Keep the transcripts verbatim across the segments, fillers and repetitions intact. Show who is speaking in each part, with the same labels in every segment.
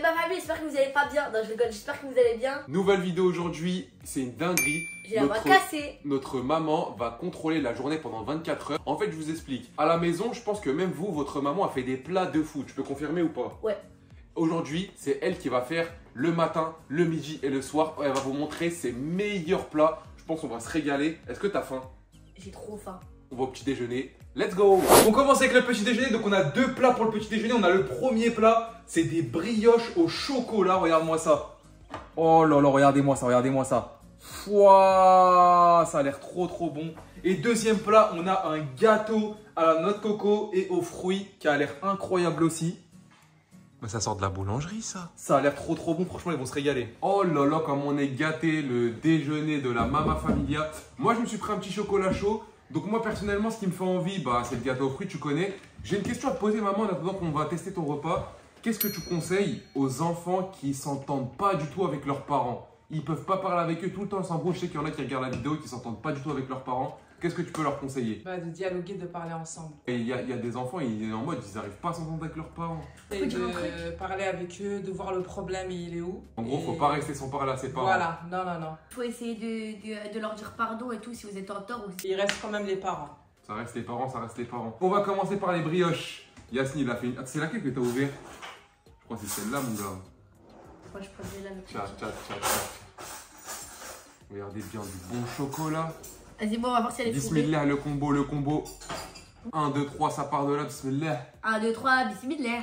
Speaker 1: ma famille, j'espère que vous allez pas bien. Non, je rigole, j'espère que vous allez bien.
Speaker 2: Nouvelle vidéo aujourd'hui, c'est une dinguerie.
Speaker 1: J'ai la voix cassée.
Speaker 2: Notre maman va contrôler la journée pendant vingt-quatre heures. En fait, je vous explique. À la maison, je pense que même vous, votre maman a fait des plats de fou. Tu peux confirmer ou pas?
Speaker 1: Ouais.
Speaker 2: Aujourd'hui, c'est elle qui va faire le matin, le midi et le soir. Elle va vous montrer ses meilleurs plats. Je pense qu'on va se régaler. Est-ce que t'as faim?
Speaker 1: J'ai trop faim.
Speaker 2: On va au petit déjeuner. Let's go!
Speaker 3: On commence avec le petit déjeuner. Donc on a deux plats pour le petit déjeuner. On a le premier plat, c'est des brioches au chocolat. Regarde-moi ça. Oh là là, regardez-moi ça, regardez-moi ça. Fouah, ça a l'air trop trop bon. Et deuxième plat, on a un gâteau à la noix de coco et aux fruits qui a l'air incroyable aussi.
Speaker 2: Bah, ça sort de la boulangerie, ça.
Speaker 3: Ça a l'air trop trop bon. Franchement, ils vont se régaler.
Speaker 2: Oh là là, comme on est gâté, le déjeuner de la Mama Familia. Moi, je me suis pris un petit chocolat chaud. Donc moi, personnellement, ce qui me fait envie, bah, c'est le gâteau aux fruits, tu connais. J'ai une question à te poser, maman, en attendant qu'on va tester ton repas. Qu'est-ce que tu conseilles aux enfants qui s'entendent pas du tout avec leurs parents? Ils peuvent pas parler avec eux tout le temps, ils s'embrouillent. Je sais qu'il y en a qui regardent la vidéo et qui s'entendent pas du tout avec leurs parents. Qu'est-ce que tu peux leur conseiller?
Speaker 4: Bah, de dialoguer, de parler ensemble.
Speaker 2: Et il y, y a des enfants, ils, en mode, ils n'arrivent pas à s'entendre avec leurs parents.
Speaker 4: Et de parler avec eux, de voir le problème et il est où.
Speaker 2: En gros,
Speaker 4: et...
Speaker 2: faut pas rester sans parler à ses parents.
Speaker 4: Voilà, non, non, non.
Speaker 1: Faut essayer de, de, de leur dire pardon et tout si vous êtes en tort aussi.
Speaker 4: Il reste quand même les parents.
Speaker 2: Ça reste les parents, ça reste les parents. On va commencer par les brioches. Yasmine, il a fait une... C'est laquelle que t'as ouvert? Je crois que c'est celle-là, mon gars.
Speaker 1: Moi, je prendrais là le petit.
Speaker 2: Tcha, tcha, tcha, tcha. Regardez bien du bon chocolat.
Speaker 1: Vas-y, bon, on va voir si elle est fourrée.
Speaker 2: Bismillah, le combo, le combo. un, deux, trois, ça part de là, bismillah.
Speaker 1: un, deux, trois, bismillah.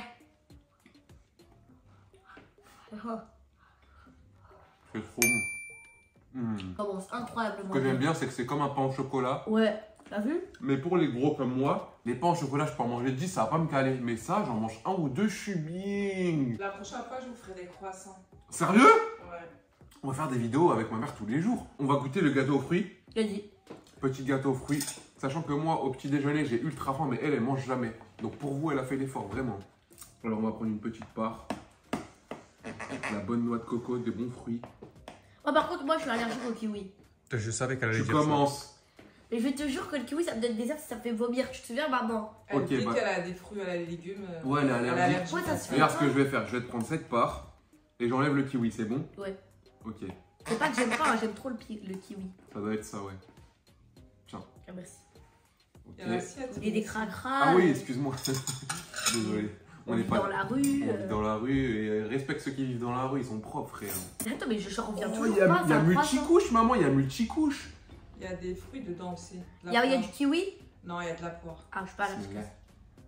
Speaker 1: Oh.
Speaker 2: C'est trop bon. Mmh.
Speaker 1: Comment c'est incroyablement.
Speaker 2: Ce que j'aime bien, c'est que c'est comme un pain au chocolat.
Speaker 1: Ouais, t'as vu?
Speaker 2: Mais pour les gros comme moi, les pains au chocolat, je peux en manger dix, ça va pas me caler. Mais ça, j'en mange un ou deux, je suis bien.
Speaker 4: La prochaine fois, je vous ferai des croissants.
Speaker 2: Sérieux?
Speaker 4: Ouais.
Speaker 2: On va faire des vidéos avec ma mère tous les jours. On va goûter le gâteau aux fruits.
Speaker 1: Vas-y.
Speaker 2: Petit gâteau aux fruits. Sachant que moi, au petit déjeuner, j'ai ultra faim, mais elle, elle mange jamais. Donc pour vous, elle a fait l'effort, vraiment. Alors on va prendre une petite part. La bonne noix de coco, des bons fruits.
Speaker 1: Oh, par contre, moi, je suis allergique au kiwi.
Speaker 3: Je savais qu'elle allait
Speaker 2: Tu
Speaker 3: dire ça.
Speaker 2: commences.
Speaker 1: Mais je te jure que le kiwi, ça me donne des airs, ça me fait vomir. Tu te souviens, maman?
Speaker 4: Elle
Speaker 2: Ok,
Speaker 4: dit
Speaker 2: bah.
Speaker 4: qu'elle a des fruits, elle a des légumes. euh,
Speaker 2: Ouais, elle est
Speaker 4: elle a
Speaker 2: allergique.
Speaker 1: Ouais, ça se fait.
Speaker 2: Regarde ce que je vais faire. Je vais te prendre cette part. Et j'enlève le kiwi, c'est bon?
Speaker 1: Ouais.
Speaker 2: Ok.
Speaker 1: C'est pas que j'aime pas, hein, j'aime trop le, pi- le kiwi.
Speaker 2: Ça doit être ça, ouais. Tiens.
Speaker 1: Ah, merci.
Speaker 2: Ok.
Speaker 4: Il y a l'assiette.
Speaker 1: Et des cracras.
Speaker 2: Ah oui, excuse-moi. Désolé.
Speaker 1: On,
Speaker 2: On
Speaker 1: vit
Speaker 2: est pas
Speaker 1: dans la rue.
Speaker 2: On
Speaker 1: euh.
Speaker 2: vit dans la rue et euh, respecte ceux qui vivent dans la rue, ils sont propres, frère.
Speaker 1: Attends, mais je je reviens
Speaker 2: Oh,
Speaker 1: toujours
Speaker 2: il y a,
Speaker 1: pas,
Speaker 2: il y a
Speaker 1: ça me froisse, hein.
Speaker 2: multicouche, maman, il y a multicouche.
Speaker 4: Il y a des fruits dedans aussi. De
Speaker 1: Il
Speaker 4: la
Speaker 1: y a, il y a
Speaker 4: poire.
Speaker 1: du kiwi?
Speaker 4: Non, il y a de la poire.
Speaker 1: Ah, je suis pas à la
Speaker 2: Bismillah.
Speaker 1: classe.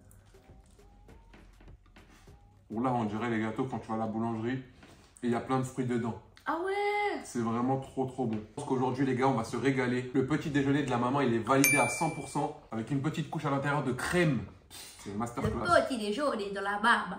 Speaker 2: Bon, là, on dirait les gâteaux quand tu vas à la boulangerie et il y a plein de fruits dedans.
Speaker 1: Ah ouais?
Speaker 2: C'est vraiment trop trop bon. Je pense qu'aujourd'hui, les gars, on va se régaler. Le petit déjeuner de la maman, il est validé à cent pour cent avec une petite couche à l'intérieur de crème. C'est une
Speaker 1: Le
Speaker 2: masterclass.
Speaker 1: petit déjeuner dans la barbe.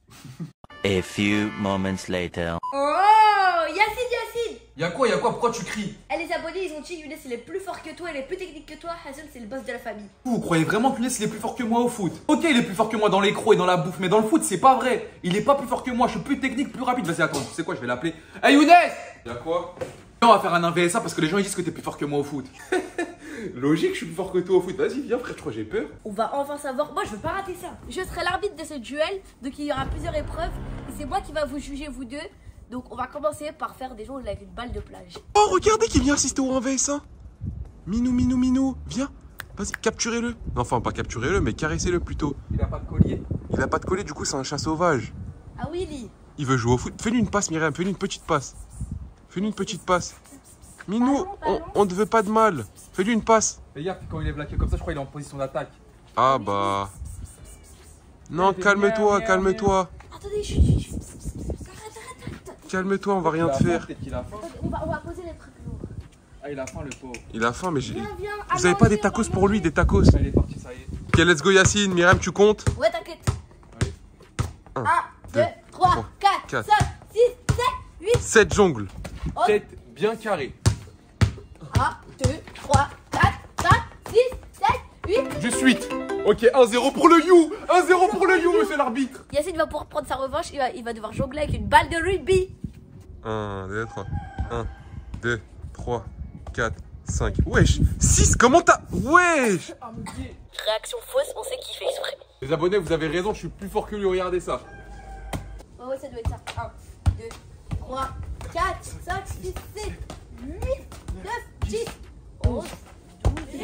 Speaker 5: A few moments later.
Speaker 1: Oh, Yacine, Yacine!
Speaker 3: Y'a quoi, y'a quoi? Pourquoi tu cries?
Speaker 1: Eh, les abonnés, ils ont dit Younes, il est plus fort que toi, il est plus technique que toi. Hassan, c'est le boss de la famille.
Speaker 3: Vous croyez vraiment que Younes il est plus fort que moi au foot? Ok, il est plus fort que moi dans les crocs et dans la bouffe, mais dans le foot, c'est pas vrai. Il est pas plus fort que moi, je suis plus technique, plus rapide. Vas-y, attends, tu sais quoi, je vais l'appeler. Hey Younes!
Speaker 2: Y'a quoi?
Speaker 3: On va faire un un V S A parce que les gens ils disent que t'es plus fort que moi au foot.
Speaker 2: Logique, je suis plus fort que toi au foot. Vas-y, viens, frère, je crois que j'ai peur.
Speaker 1: On va enfin savoir. Moi, je veux pas rater ça. Je serai l'arbitre de ce duel, donc il y aura plusieurs épreuves. Et c'est moi qui va vous juger, vous deux. Donc, on va commencer par faire des jongles avec une balle de plage.
Speaker 2: Oh, regardez qui vient assister au un V S un. Minou, minou, minou, viens. Vas-y, capturez-le. Non, enfin, pas capturez-le, mais caressez-le plutôt.
Speaker 3: Il a pas de collier.
Speaker 2: Il a pas de collier, du coup, c'est un chat sauvage.
Speaker 1: Ah oui, Lee.
Speaker 2: Il veut jouer au foot. Fais-lui une passe, Myriam, fais-lui une petite passe. Fais-lui une petite passe. Minou, on, on ne veut pas de mal. Fais-lui une passe.
Speaker 3: Et hier, quand il est blaqué comme ça, je crois qu'il est en position d'attaque.
Speaker 2: Ah bah. Non,
Speaker 3: Fais
Speaker 2: calme-toi,
Speaker 3: bien,
Speaker 2: calme-toi.
Speaker 1: Attendez, chut, chut, chut. Arrête, arrête, arrête.
Speaker 2: Calme-toi, on va rien te faire.
Speaker 3: Peut-être qu'il a faim.
Speaker 1: Attendez, on va, on va poser les trucs lourds.
Speaker 3: Ah, il a faim le pauvre.
Speaker 2: Il a faim, mais j'ai.
Speaker 1: Viens, viens.
Speaker 2: Vous avez pas des tacos pour lui, des tacos?
Speaker 3: Ah, il est parti, ça y est.
Speaker 2: Ok, let's go, Yacine. Myriam, tu comptes?
Speaker 1: Ouais, t'inquiète.
Speaker 3: Allez.
Speaker 2: Un,
Speaker 1: un,
Speaker 2: deux,
Speaker 1: deux, trois,
Speaker 2: trois,
Speaker 1: quatre,
Speaker 2: quatre.
Speaker 1: cinq, six, sept, huit.
Speaker 2: sept jongles.
Speaker 3: Tête bien carrée.
Speaker 1: un, deux, trois, quatre, cinq, six, sept, huit.
Speaker 2: Juste huit. Ok, un zéro pour le You. un zéro pour le You, monsieur l'arbitre.
Speaker 1: Yacine va pouvoir prendre sa revanche. Il va, il va devoir jongler avec une balle de rugby.
Speaker 2: un, deux, trois. un, deux, trois, quatre, cinq. Wesh. six, comment t'as. Wesh.
Speaker 1: Réaction fausse, on sait qu'il fait exprès.
Speaker 2: Les abonnés, vous avez raison, je suis plus fort que lui, regardez ça.
Speaker 1: Oh, Ouais, ouais, ça doit être ça. un, deux, trois, quatre, cinq, six, sept, huit, neuf, dix, onze, douze.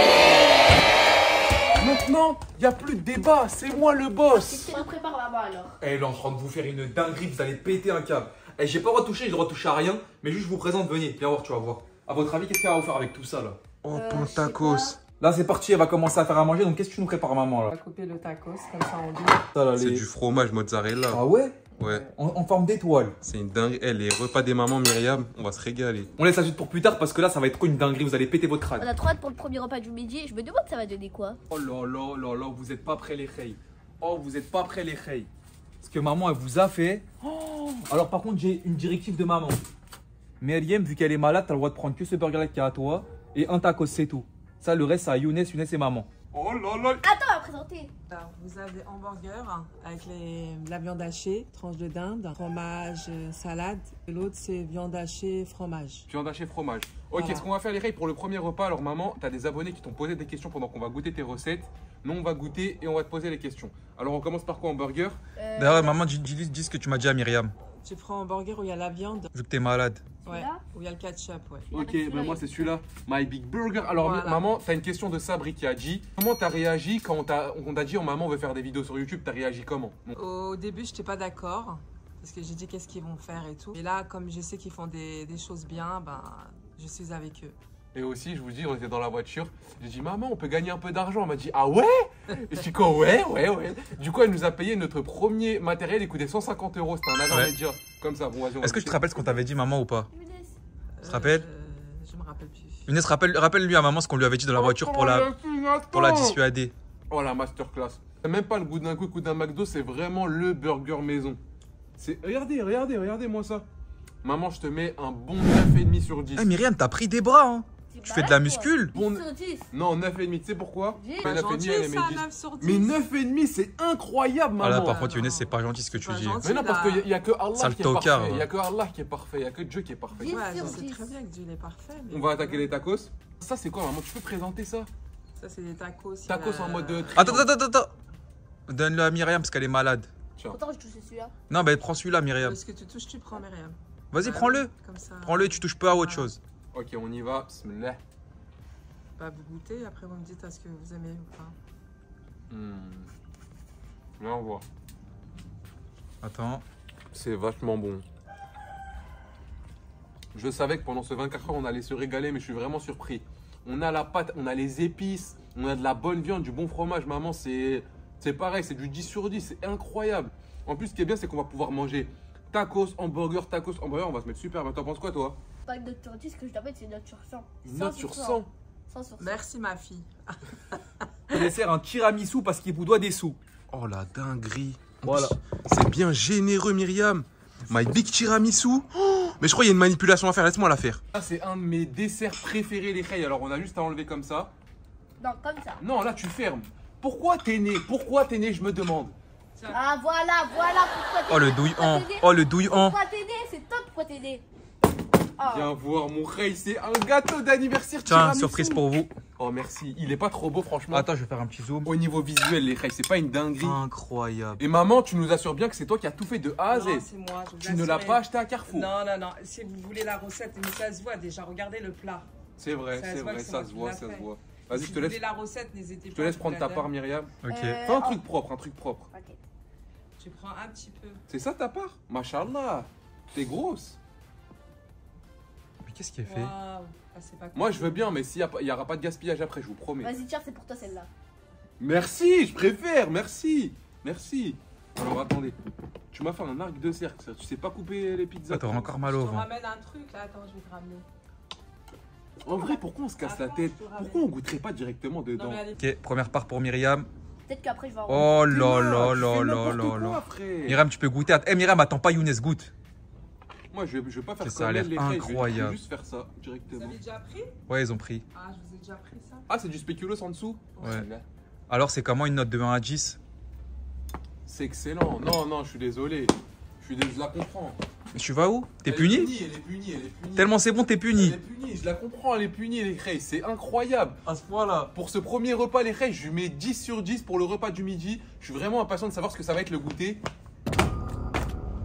Speaker 2: Maintenant, il n'y a plus de débat, c'est moi le boss.
Speaker 1: Qu'est-ce que nous prépare maman alors?
Speaker 3: Eh, elle est en train de vous faire une dinguerie, vous allez péter un câble. Eh, j'ai pas le droit de toucher, j'ai le droit de toucher à rien, mais juste je vous présente, venez, viens voir, tu vas voir. À votre avis, qu'est-ce qu'elle va vous faire avec tout ça là?
Speaker 2: Oh,
Speaker 1: Euh,
Speaker 2: ton
Speaker 1: je sais
Speaker 2: tacos.
Speaker 1: pas.
Speaker 3: Là, c'est parti, elle va commencer à faire à manger, donc qu'est-ce que tu nous prépares, maman
Speaker 4: On
Speaker 3: là?
Speaker 4: va couper le tacos comme ça en deux.
Speaker 3: Ça, là,
Speaker 2: C'est
Speaker 3: les-
Speaker 2: du fromage mozzarella.
Speaker 3: Ah ouais?
Speaker 2: Ouais,
Speaker 3: En, en forme d'étoile.
Speaker 2: c'est une dingue. Eh, les repas des mamans, Myriam, on va se régaler.
Speaker 3: On laisse la suite pour plus tard parce que là, ça va être quoi une dinguerie, vous allez péter votre crâne.
Speaker 1: On a trop hâte pour le premier repas du midi. Je me demande ça va donner quoi.
Speaker 3: Oh là là là là, vous êtes pas prêts les reilles. Oh, vous êtes pas prêts les reilles. Ce que maman, elle vous a fait. Oh. Alors par contre, j'ai une directive de maman. Myriam, vu qu'elle est malade, t'as le droit de prendre que ce burger-là qui est à toi. Et un tacos, c'est tout. Ça, le reste, c'est à Younes, Younes et maman.
Speaker 2: Oh là là.
Speaker 1: Attends, à présenter.
Speaker 4: Alors, vous avez hamburger avec les, la viande hachée, tranche de dinde, fromage, euh, salade. Et l'autre, c'est viande hachée, fromage.
Speaker 2: Viande hachée, fromage. Ok,
Speaker 4: Voilà.
Speaker 2: ce qu'on va faire les reilles pour le premier repas. Alors maman, t'as des abonnés qui t'ont posé des questions pendant qu'on va goûter tes recettes. Nous, on va goûter et on va te poser les questions. Alors on commence par quoi, hamburger?
Speaker 1: Euh,
Speaker 3: D'ailleurs, maman, dis, dis, dis ce que tu m'as dit à Myriam,
Speaker 4: Tu prends un hamburger où il y a la viande,
Speaker 3: vu que t'es malade.
Speaker 4: ouais,
Speaker 1: Celui-là
Speaker 4: où il y a le ketchup, ouais.
Speaker 2: Ok,
Speaker 1: celui-là,
Speaker 2: ben
Speaker 1: il
Speaker 2: moi
Speaker 1: est
Speaker 2: c'est celui-là, My Big Burger. Alors
Speaker 4: Voilà.
Speaker 2: maman, t'as une question de Sabri qui a dit comment t'as réagi quand on t'a on t'a dit oh maman on veut faire des vidéos sur YouTube, t'as réagi comment? Bon.
Speaker 4: Au début, je n'étais pas d'accord parce que j'ai dit qu'est-ce qu'ils vont faire et tout. Et là, comme je sais qu'ils font des, des choses bien, ben, je suis avec eux.
Speaker 2: Et aussi je vous dis on était dans la voiture, j'ai dit maman on peut gagner un peu d'argent, elle m'a dit ah ouais? Et je dis quoi ouais ouais ouais. Du coup elle nous a payé notre premier matériel, il coûtait cent cinquante euros, c'était un Agar
Speaker 3: Ouais.
Speaker 2: Media. Comme ça, bon vas-y on va
Speaker 3: Est-ce que tu te
Speaker 2: goûter.
Speaker 3: rappelles ce qu'on t'avait dit, maman, ou pas?
Speaker 1: Younes.
Speaker 3: Tu te rappelles
Speaker 4: Euh, Je me rappelle plus.
Speaker 3: Younes, rappelle, rappelle-lui à maman ce qu'on lui avait dit dans la voiture pour la, pour la dissuader.
Speaker 2: Oh la masterclass. C'est même pas le goût d'un coup, le goût d'un McDo, c'est vraiment le burger maison. C'est regardez, regardez, regardez-moi ça. Maman, je te mets un bon neuf virgule cinq sur dix.
Speaker 3: Eh, Myriam, t'as pris des bras, hein.
Speaker 1: C'est
Speaker 3: Tu fais de la
Speaker 1: malade, toi.
Speaker 3: muscule.
Speaker 2: Bon,
Speaker 1: dix sur dix.
Speaker 2: non, neuf virgule cinq, tu sais pourquoi?
Speaker 1: J'ai-
Speaker 2: Mais
Speaker 4: Pas
Speaker 2: neuf virgule
Speaker 4: gentil,
Speaker 2: cinq, elle aimait
Speaker 4: ça,
Speaker 2: dix.
Speaker 4: neuf sur dix.
Speaker 2: Mais neuf virgule cinq, c'est incroyable,
Speaker 3: Ah là,
Speaker 2: maman.
Speaker 3: par contre,
Speaker 4: non.
Speaker 3: Younes, c'est pas gentil ce que tu
Speaker 4: C'est pas
Speaker 3: dis.
Speaker 4: gentil.
Speaker 2: Mais non, parce qu'il n'y a, que Allah
Speaker 3: Sale
Speaker 2: qui est
Speaker 3: tocard,
Speaker 2: parfait. Il n'y a
Speaker 3: va.
Speaker 2: que Allah qui est parfait. Il n'y a que Dieu qui est parfait.
Speaker 1: dix
Speaker 4: Ouais, je
Speaker 1: sur
Speaker 4: sais
Speaker 1: dix.
Speaker 4: très bien que Dieu il est parfait. mais-
Speaker 2: On va attaquer les tacos. Ça, c'est quoi, maman? Tu peux présenter ça?
Speaker 4: Ça, c'est des tacos. il y
Speaker 2: Tacos
Speaker 4: a-
Speaker 2: en mode. euh,
Speaker 3: Attends, attends, attends, attends. Donne-le à Myriam parce qu'elle est malade.
Speaker 2: Tiens.
Speaker 1: Pourtant, je touche celui-là.
Speaker 3: Non, bah prends celui-là, Myriam.
Speaker 4: Ce que tu touches, tu prends, Myriam.
Speaker 3: Vas-y,
Speaker 4: Ouais,
Speaker 3: prends-le.
Speaker 4: Comme ça.
Speaker 3: Prends-le, tu touches pas à autre chose.
Speaker 2: Ok, on y va. Bismillah.
Speaker 4: Bah, vous goûtez, après vous me dites est-ce que vous aimez ou pas.
Speaker 2: Hmm. Là, on voit.
Speaker 3: Attends.
Speaker 2: C'est vachement bon. Je savais que pendant ce vingt-quatre heures, on allait se régaler, mais je suis vraiment surpris. On a la pâte, on a les épices, on a de la bonne viande, du bon fromage. Maman, c'est c'est pareil, c'est du dix sur dix, c'est incroyable. En plus, ce qui est bien, c'est qu'on va pouvoir manger tacos, hamburger, tacos, hamburger. On va se mettre super. Mais t'en penses quoi, toi?
Speaker 1: Pas une note sur dix, ce que je t'appelle, c'est une note sur cent.
Speaker 2: Une note sur cent.
Speaker 1: cent sur cent.
Speaker 4: Merci, ma fille.
Speaker 3: Je dessert un tiramisu parce qu'il vous doit des sous.
Speaker 2: Oh la dinguerie.
Speaker 3: Voilà.
Speaker 2: C'est bien généreux, Myriam. My big tiramisu. Oh, mais je crois qu'il y a une manipulation à faire. Laisse-moi la faire. Ça, c'est un de mes desserts préférés, les reilles. Alors, on a juste à enlever comme ça.
Speaker 1: Non, comme ça.
Speaker 2: Non, là, tu fermes. Pourquoi t'es né? Pourquoi t'es né, je me demande.
Speaker 1: Ah, voilà, voilà pourquoi t'es
Speaker 3: Oh, le
Speaker 1: né, pourquoi
Speaker 3: douillant.
Speaker 1: t'es né.
Speaker 3: Oh, le douillant.
Speaker 1: Pourquoi t'es né? C'est top, pourquoi t'es né? Ah.
Speaker 2: Viens voir mon reille, c'est un gâteau d'anniversaire
Speaker 3: Tiens,
Speaker 2: tiramisu.
Speaker 3: surprise pour vous.
Speaker 2: Oh, merci. Il est pas trop beau, franchement.
Speaker 3: Attends, je vais faire un petit zoom.
Speaker 2: Au niveau visuel, les reilles, c'est pas une dinguerie.
Speaker 3: Incroyable.
Speaker 2: Et maman, tu nous assures bien que c'est toi qui as tout fait de A à Z.
Speaker 4: Non, c'est moi. je vous
Speaker 2: Tu ne l'as
Speaker 4: assure.
Speaker 2: pas acheté à Carrefour.
Speaker 4: Non, non, non. Si vous voulez la recette, mais ça se voit déjà. Regardez le plat.
Speaker 2: C'est vrai,
Speaker 4: Ça
Speaker 2: c'est
Speaker 4: se voit
Speaker 2: vrai,
Speaker 4: que c'est
Speaker 2: ça
Speaker 4: moi
Speaker 2: se
Speaker 4: qui
Speaker 2: voit,
Speaker 4: l'a
Speaker 2: ça se
Speaker 4: fait.
Speaker 2: voit. Vas-y,
Speaker 4: si
Speaker 2: je te
Speaker 4: vous
Speaker 2: laisse,
Speaker 4: voulez la recette, n'hésitez pas.
Speaker 2: je te laisse
Speaker 4: vous
Speaker 2: prendre
Speaker 4: la
Speaker 2: ta
Speaker 4: donne.
Speaker 2: part, Myriam.
Speaker 3: Ok.
Speaker 1: Euh,
Speaker 2: Fais un
Speaker 1: oh.
Speaker 2: truc propre, un truc propre.
Speaker 1: Ok.
Speaker 4: Tu prends un petit peu.
Speaker 2: C'est ça ta part? Machallah. T'es grosse.
Speaker 3: Mais qu'est-ce qui est fait?
Speaker 4: Waouh. Ah, c'est pas
Speaker 2: Moi,
Speaker 4: cool.
Speaker 2: je veux bien, mais s'il n'y aura pas de gaspillage après, je vous promets.
Speaker 1: Vas-y, tiens, c'est pour toi celle-là.
Speaker 2: Merci, je préfère, merci. Merci. Alors, attendez. Tu m'as fait un arc de cercle, ça. Tu sais pas couper les pizzas.
Speaker 3: Ah, t'auras encore mal
Speaker 4: Je
Speaker 3: au
Speaker 4: te
Speaker 3: ventre.
Speaker 4: ramène un truc là. Attends, je vais te ramener.
Speaker 2: En vrai, pourquoi on se casse la
Speaker 4: Attends,
Speaker 2: tête?
Speaker 4: je te ramène.
Speaker 2: Pourquoi on goûterait pas directement dedans?
Speaker 4: Non, mais allez.
Speaker 3: Ok, première part pour Myriam.
Speaker 1: Peut-être qu'après, je vais en
Speaker 3: Oh
Speaker 2: T'es
Speaker 3: là là
Speaker 2: tu
Speaker 3: là
Speaker 2: fais
Speaker 3: là
Speaker 2: n'importe
Speaker 3: là
Speaker 2: quoi,
Speaker 3: là.
Speaker 2: frère.
Speaker 3: Myriam, tu peux goûter. Eh, Myriam, attends pas Younes, goûte.
Speaker 2: Moi, je vais, je vais pas faire
Speaker 3: Ça a
Speaker 2: comme
Speaker 3: l'air
Speaker 2: elle, les reilles, je vais-
Speaker 3: incroyable.
Speaker 2: Je vais juste faire ça
Speaker 4: Vous
Speaker 2: directement.
Speaker 4: avez déjà pris?
Speaker 3: Ouais, ils ont pris.
Speaker 4: Ah, je vous ai déjà pris ça.
Speaker 2: Ah, c'est du spéculoos en dessous?
Speaker 3: Ouais. Alors, c'est comment une note de un à dix?
Speaker 2: C'est excellent. Non, non, je suis désolé. Je suis dés- je la comprends.
Speaker 3: Mais tu vas où? T'es
Speaker 2: Elle est
Speaker 3: puni?
Speaker 2: Elle est punie, elle est punie.
Speaker 3: Tellement c'est bon, t'es
Speaker 2: Elle
Speaker 3: puni.
Speaker 2: est punie, je la comprends, elle est punie, les reilles. C'est incroyable.
Speaker 3: À ce point-là.
Speaker 2: Pour ce premier repas, les reilles, je lui mets dix sur dix pour le repas du midi. Je suis vraiment impatient de savoir ce que ça va être le goûter.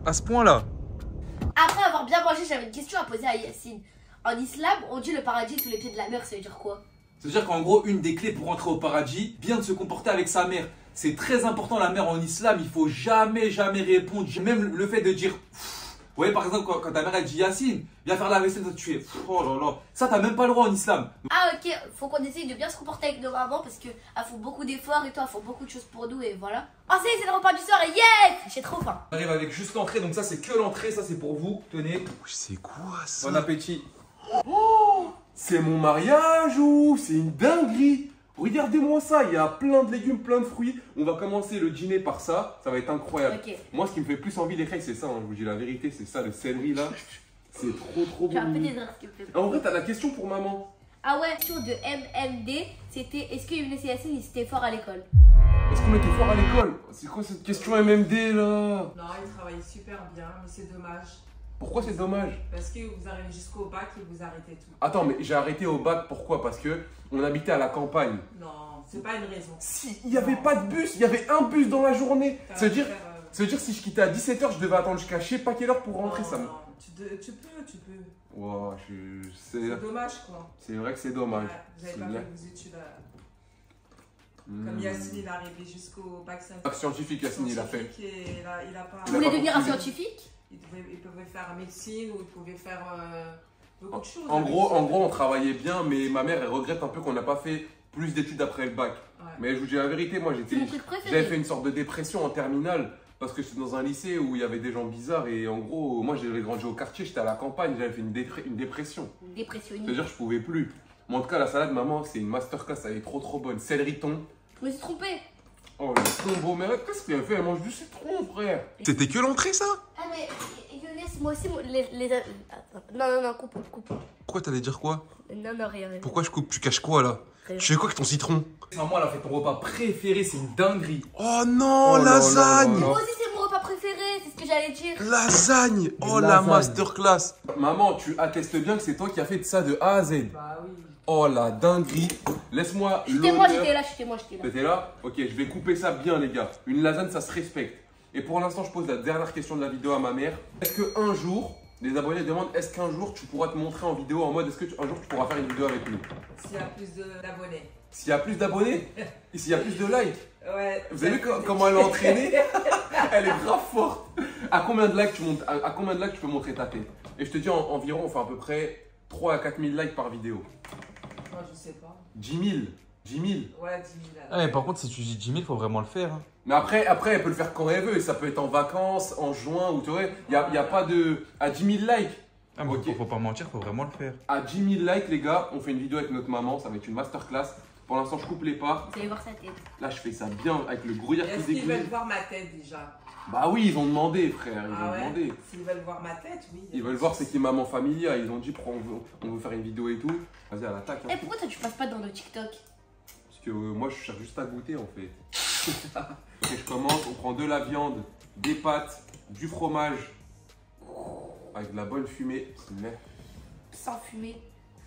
Speaker 3: À ce point-là.
Speaker 1: Après avoir bien mangé, j'avais une question à poser à Yacine. En islam, on dit le paradis sous les pieds de la mer, ça veut dire quoi?
Speaker 3: C'est-à-dire qu'en gros, une des clés pour rentrer au paradis, bien de se comporter avec sa mère. C'est très important la mère en islam, il faut jamais, jamais répondre. Même le fait de dire... Vous voyez par exemple quand, quand ta mère elle dit Yacine, viens faire la vaisselle, tu fais oh là là. Ça t'as même pas le droit en islam.
Speaker 1: Ah ok, faut qu'on essaye de bien se comporter avec nos mamans parce qu'elles font beaucoup d'efforts et toi elles font beaucoup de choses pour nous et voilà. Oh c'est c'est le repas du soir et yes! J'ai trop faim.
Speaker 3: On arrive avec juste l'entrée, donc ça c'est que l'entrée, ça c'est pour vous. Tenez.
Speaker 2: C'est quoi ça?
Speaker 3: Bon appétit.
Speaker 2: Oh, c'est mon mariage ou c'est une dinguerie? Regardez-moi ça, il y a plein de légumes, plein de fruits. On va commencer le dîner par ça, ça va être incroyable.
Speaker 1: Ok.
Speaker 2: Moi, ce qui me fait plus envie, les reilles, c'est ça, hein, je vous dis la vérité, c'est ça, le céleri là. C'est trop trop
Speaker 1: J'ai un peu
Speaker 2: bon.
Speaker 1: des heures, ce qui me fait
Speaker 2: En vrai, t'as la question pour maman.
Speaker 1: Ah ouais, question de M M D, c'était est-ce que Younes et Yacine ils étaient forts à l'école?
Speaker 2: Est-ce qu'on était fort à l'école? C'est quoi cette question M M D là?
Speaker 4: Non, il travaille super bien, mais c'est dommage.
Speaker 2: Pourquoi c'est dommage?
Speaker 4: Parce que vous arrivez jusqu'au bac et vous arrêtez tout.
Speaker 2: Attends, mais j'ai arrêté au bac, pourquoi? Parce que on habitait à la campagne.
Speaker 4: Non, c'est pas une raison.
Speaker 2: Si, il n'y avait pas de bus, il y avait un bus dans la journée.
Speaker 4: Ça
Speaker 2: Ça veut
Speaker 4: va
Speaker 2: dire,
Speaker 4: faire, euh,
Speaker 2: ça veut dire si je quittais à dix-sept heures, je devais attendre jusqu'à je sais pas quelle heure pour rentrer.
Speaker 4: non,
Speaker 2: Ça me...
Speaker 4: non, tu, de- tu peux, tu peux.
Speaker 2: Wow, je...
Speaker 4: C'est
Speaker 2: c'est...
Speaker 4: dommage quoi.
Speaker 2: c'est vrai que c'est dommage.
Speaker 4: Ouais, vous avez
Speaker 2: C'est
Speaker 4: pas
Speaker 2: bien.
Speaker 4: fait vos études à...
Speaker 2: Hmm.
Speaker 4: Comme Yacine, il est arrivé jusqu'au bac
Speaker 2: Bac scientifique, Yacine, il a fait.
Speaker 4: scientifique et il a, il a pas...
Speaker 1: Vous
Speaker 2: Il a
Speaker 1: voulez
Speaker 2: pas
Speaker 1: devenir un
Speaker 2: poursuivi.
Speaker 1: scientifique?
Speaker 4: Il pouvait, il pouvait faire médecine ou il pouvait faire euh, beaucoup de choses.
Speaker 2: En
Speaker 4: avec
Speaker 2: gros,
Speaker 4: ça.
Speaker 2: en gros, on travaillait bien, mais ma mère, elle regrette un peu qu'on n'a pas fait plus d'études après le bac.
Speaker 4: Ouais.
Speaker 2: Mais je vous dis la vérité, moi,
Speaker 1: C'est
Speaker 2: j'étais...
Speaker 1: mon truc préféré.
Speaker 2: J'avais fait une sorte de dépression en terminale parce que j'étais dans un lycée où il y avait des gens bizarres et en gros, moi j'avais grandi au quartier, j'étais à la campagne, j'avais fait une, dépre- une dépression.
Speaker 1: Dépressionniste.
Speaker 2: C'est-à-dire je pouvais plus. Mais en tout cas, la salade, maman, c'est une masterclass, elle est trop trop bonne. Céleri thon.
Speaker 1: Je me suis trompée.
Speaker 2: Oh, le combo, mais qu'est-ce qu'elle fait? Elle mange du citron, frère. C'était que l'entrée, ça?
Speaker 1: Ah mais Younes, moi aussi, moi, les, les... Attends. Non, non, non, coupe, coupe.
Speaker 2: Pourquoi t'allais dire quoi?
Speaker 1: Non, non, rien. rien.
Speaker 2: Pourquoi je coupe? Tu caches quoi là?
Speaker 1: Rien.
Speaker 2: Tu fais quoi avec ton citron?
Speaker 3: Maman elle a fait ton repas préféré, c'est une dinguerie.
Speaker 2: Oh non,
Speaker 3: Oh là
Speaker 2: lasagne!
Speaker 3: là là là.
Speaker 1: Moi aussi, c'est mon repas préféré, c'est ce que j'allais dire.
Speaker 2: Lasagne! Oh la
Speaker 3: Lasagne.
Speaker 2: masterclass! Maman, tu attestes bien que c'est toi qui as fait de ça de A à Z.
Speaker 4: Bah oui.
Speaker 2: Oh la dinguerie! Laisse-moi
Speaker 1: J'étais moi,
Speaker 2: l'honneur.
Speaker 1: j'étais là, j'étais moi, j'étais là.
Speaker 2: T'étais là? Ok, je vais couper ça bien, les gars. Une lasagne, ça se respecte. Et pour l'instant, je pose la dernière question de la vidéo à ma mère. Est-ce qu'un jour, les abonnés demandent, est-ce qu'un jour tu pourras te montrer en vidéo en mode, est-ce qu'un jour tu pourras faire une vidéo avec nous?
Speaker 4: S'il y a plus de- d'abonnés.
Speaker 2: S'il y a plus d'abonnés et s'il y a plus de likes.
Speaker 4: Ouais.
Speaker 2: Vous avez vu co- comment elle est entraînée? Elle est grave forte. À combien de likes tu montes, à, à combien de likes tu peux montrer ta tête? Et je te dis en- environ, on fait à peu près trois à quatre mille likes par vidéo.
Speaker 4: Moi, je sais pas.
Speaker 2: dix mille. dix mille.
Speaker 4: Ouais, dix mille.
Speaker 3: Ah, mais par contre, si tu dis dix mille, faut vraiment le faire. Hein.
Speaker 2: Mais après, après, elle peut le faire quand elle veut. Et ça peut être en vacances, en juin, ou tu vois. Il n'y a, il y a pas de. À dix mille likes.
Speaker 3: Ah, mais
Speaker 2: Ok.
Speaker 3: faut, faut pas mentir, faut vraiment le faire.
Speaker 2: À dix mille likes, les gars, on fait une vidéo avec notre maman. Ça va être une masterclass. Pour l'instant, je coupe les parts.
Speaker 1: Vous allez voir sa tête.
Speaker 2: Là, je fais ça bien avec le gruyère
Speaker 4: Est-ce
Speaker 2: qui
Speaker 4: qu'ils veulent
Speaker 2: dégouline.
Speaker 4: voir ma tête déjà?
Speaker 2: Bah oui, ils ont demandé, frère. Ils
Speaker 4: Ah
Speaker 2: ont
Speaker 4: ouais?
Speaker 2: demandé.
Speaker 4: S'ils veulent voir ma tête, oui.
Speaker 2: Ils veulent voir c'est qui Maman Familia. Ils ont dit, prends, on veut, on veut faire une vidéo et tout. Vas-y, à l'attaque.
Speaker 1: Et
Speaker 2: Hein.
Speaker 1: pourquoi toi tu passes pas dans nos TikTok?
Speaker 2: Parce que euh, moi, je cherche juste à goûter, en fait. Et je commence. On prend de la viande, des pâtes, du fromage. Avec de la bonne fumée. Mais,
Speaker 1: Sans fumer.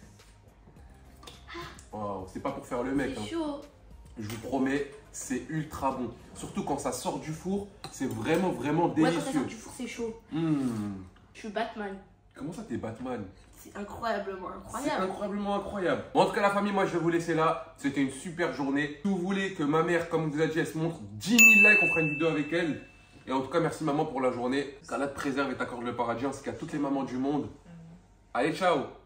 Speaker 2: oh, c'est pas pour faire le mec.
Speaker 1: C'est
Speaker 2: Hein.
Speaker 1: chaud.
Speaker 2: Je vous promets, c'est ultra bon. Surtout quand ça sort du four, c'est vraiment, vraiment
Speaker 1: Ouais, quand ça
Speaker 2: délicieux.
Speaker 1: sort du four, c'est chaud.
Speaker 2: Mmh.
Speaker 1: Je suis Batman.
Speaker 2: Comment ça, t'es Batman?
Speaker 1: C'est incroyablement
Speaker 2: C'est
Speaker 1: incroyable.
Speaker 2: incroyablement incroyable. Bon, en tout cas, la famille, moi, je vais vous laisser là. C'était une super journée. Si vous voulez que ma mère, comme vous a dit, elle se montre dix mille likes, on fera une vidéo avec elle. Et en tout cas, merci maman pour la journée. Qu'Allah te préserve et t'accorde le paradis, ainsi qu'à toutes les mamans du monde. Allez, ciao!